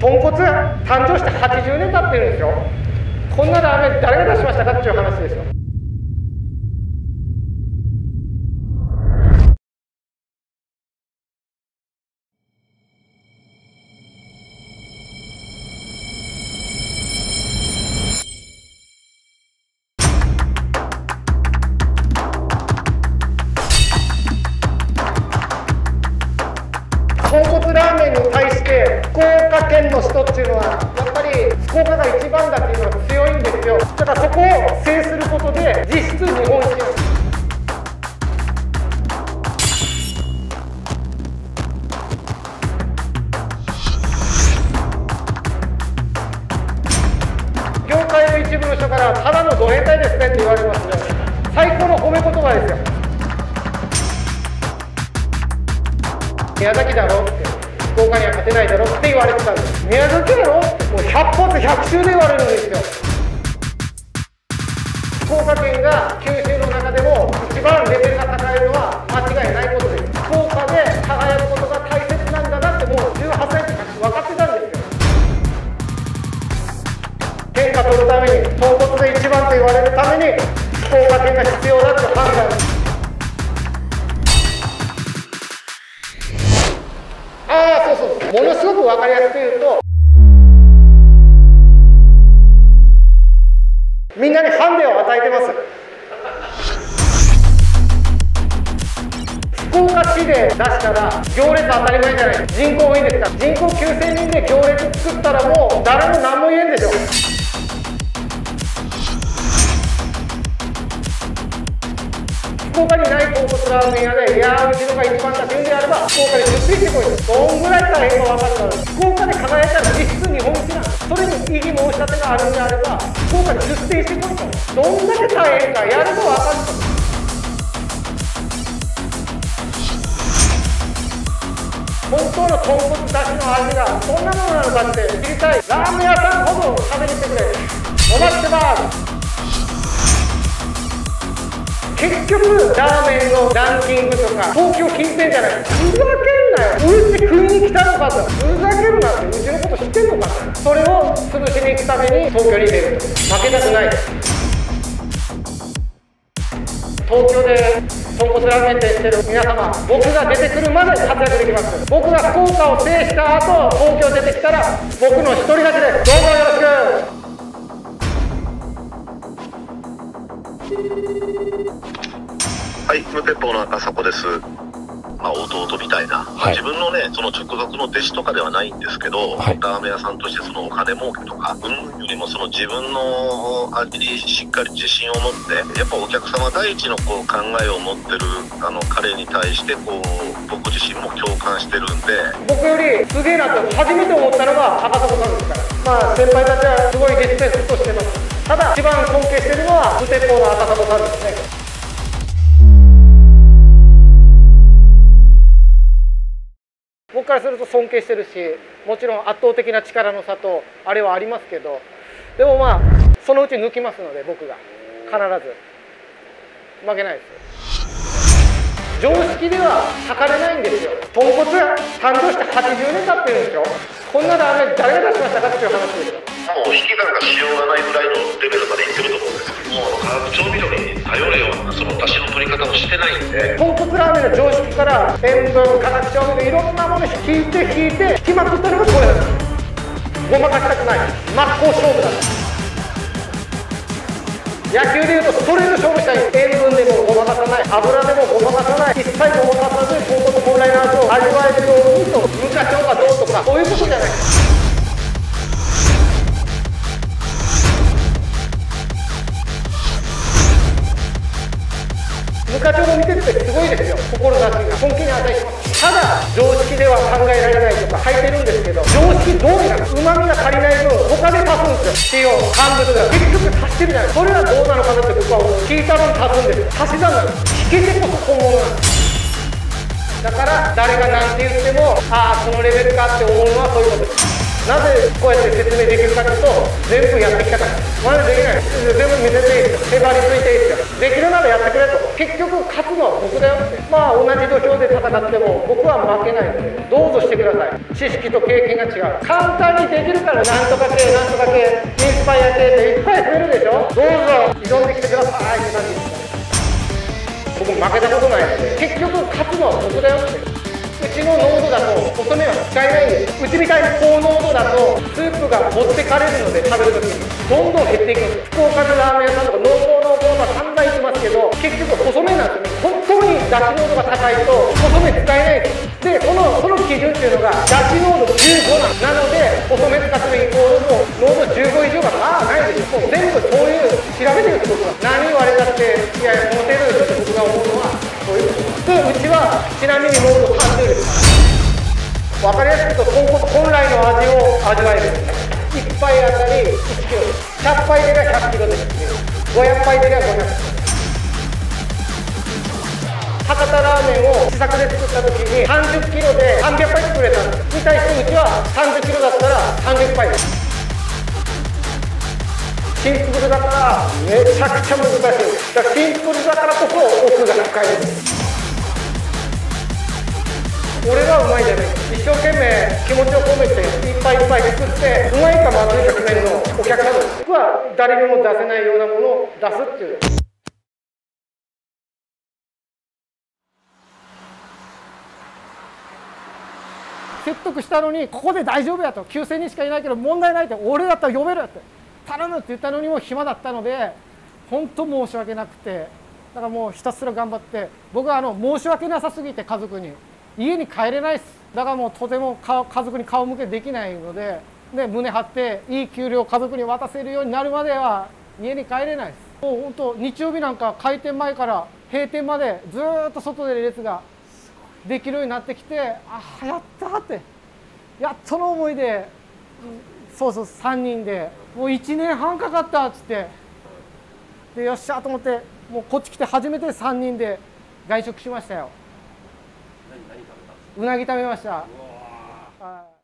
豚骨誕生して80年経ってるんですよ。こんなラーメン誰が出しましたかっていう話ですよ。豚骨ラーメンに対して福岡県の人っていうのはやっぱり福岡が一番だっていうのが強いんですよ。だからそこを制することで実質日本一。業界の一部の人からただのド変態ですねって言われますね。最高の褒め言葉ですよ。宮崎だろって、福岡には勝てないだろって言われてたんです。宮崎だろってもう100発100中で言われるんですよ。福岡県が九州の中でも一番レベルが高いのは間違いないことです。福岡で輝くことが大切なんだなってもう18歳の時分かってたんですよ。天下取るために豚骨で一番と言われるために福岡県が必要だって判断。ものすごく分かりやすく言うと、みんなにハンデを与えてます。福岡市で出したら行列当たり前じゃない。人口多いんですから、人口9000人で行列作ったらもう誰も何も言えんでしょ。福岡にない豚骨ラーメン屋で、いやーうちのが一番だって言うんであれば福岡に出てきてこいと。どんぐらい大変か分かるから、福岡で輝いたら実質日本一なんです。それに異議申し立てがあるんであれば福岡に出店してこいと。どんだけ大変かやると分かると。本当の豚骨だしの味がどんなものなのかって知りたいラーメン屋さんほど食べに来てくれ。お待ちしてます。結局ラーメンのランキングとか東京近辺じゃない。ふざけんなよ、うち食いに来たのかと。ふざけるなって、うちのこと知ってんのかと。それを潰しに行くために東京に出ると。負けたくない。東京で豚骨ラーメン店してる皆様、僕が出てくるまで活躍できます。僕が福岡を制した後東京出てきたら僕の一人勝ちです。どうもよろしく。 はい、無鉄砲の赤迫です。弟みたいな、自分のね、その直属の弟子とかではないんですけど、ラーメン屋さんとしてそのお金儲けとか、よりもその自分の味にしっかり自信を持って、やっぱお客様第一のこう考えを持ってる彼に対してこう僕自身も共感してるんで、 僕よりすげえなと初めて思ったのが赤迫さんですから。先輩たちはすごいリスペクトしてます。ただ一番尊敬してるのは無鉄砲の赤迫さんですね。僕からすると尊敬してるし、もちろん圧倒的な力の差とあれはありますけど、でもそのうち抜きますので僕が必ず負けないです。常識では測れないんですよ。豚骨誕生して80年経ってるんですよ。こんなラーメン誰が出しましたかっていう話ですよ。 もう引き算がしようがないぐらいのレベルまでいってると思うんですよ。もう化学調味料に頼るようなその出汁の取り方をしてないんで、 豚骨ラーメンの常識から塩分、化学調味料いろんなもの引いて引きまくったのがこれだ。ごまかしたくない真っ向勝負だ。野球でいうとストレート勝負したい。塩分でもごまかさない、油でもごまかさない、一切ごまかさず豚骨本来の味を味わえるようにと、無課長がどうとかそういうことじゃない。無課長の見てるってすごいですよ。志が尊敬に値します。ただ常識では考えられないとか書いてるんですけど、常識通りなの。うまみが足りない分他で足すんですよ。塩、乾物が結局足してるじゃない。それはどうなのかなって僕は思う。聞いた分足すんですよ。足し算なんです。聞けてこそ本物なんです。だから誰が何て言ってもそのレベルかって思うのはそういうことです。なぜこうやって説明できるかというと、全部やってきたから。まだできない。全部見せていいですよ。へばりついていいですよ。できるならやってくれと。結局勝つのは僕だよって。同じ土俵で戦っても僕はは負けないのでどうぞしてください。知識と経験が違う。簡単にできるからなんとか系なんとか系インスパイア系っていっぱい増えるでしょ。どうぞ挑んできてくださいって感じです。僕負けたことないので、結局勝つのは僕だよって。うちの濃度だと細麺は使えないんです。うちみたいに高濃度だとスープが持ってかれるので、食べるときにどんどん減っていくんです。福岡のラーメン屋さんとか濃厚とか散々言ってますけど、結局細麺なんですよね。本当にだし濃度が高いと細麺使えないんです。でその基準っていうのがだし濃度15なので、細麺使ってるイコールも濃度15以上がまあないです。もう全部そういう調べてるってことは、何言われたっていやいやこの程度ですって僕が思うのはそういうことで、うちはちなみに濃度30です。分かりやすく言うと本来の味を味わえる。1杯あたり1キロです。100杯でが100キロです。500杯でが500。博多ラーメンを試作で作った時に30キロで300杯作れたんです。に対してうちは30キロだったら30杯です。シンプルだからめちゃくちゃ難しいです。だからシンプルだからこそ奥が深いです。俺がうまいじゃない。一生懸命気持ちを込めていっぱいいっぱい作ってうまいかまずいか決めるのお客さんです。僕は誰にも出せないようなものを出すっていう。説得したのにここで大丈夫やと、9000人しかいないけど問題ないって、俺だったら呼べるって頼むって言ったのにも暇だったので本当申し訳なくて、だからもうひたすら頑張って、僕は申し訳なさすぎて家族に家に帰れないです。だからもうとても家族に顔向けできないので、胸張っていい給料を家族に渡せるようになるまでは家に帰れないです。もう本当日曜日なんか開店前から閉店までずっと外で列ができるようになってきて、ああやったってやっとの思いで、そうそう3人でもう1年半かかったっつって、でよっしゃと思ってもうこっち来て初めて3人で外食しましたよ。うなぎ食べました。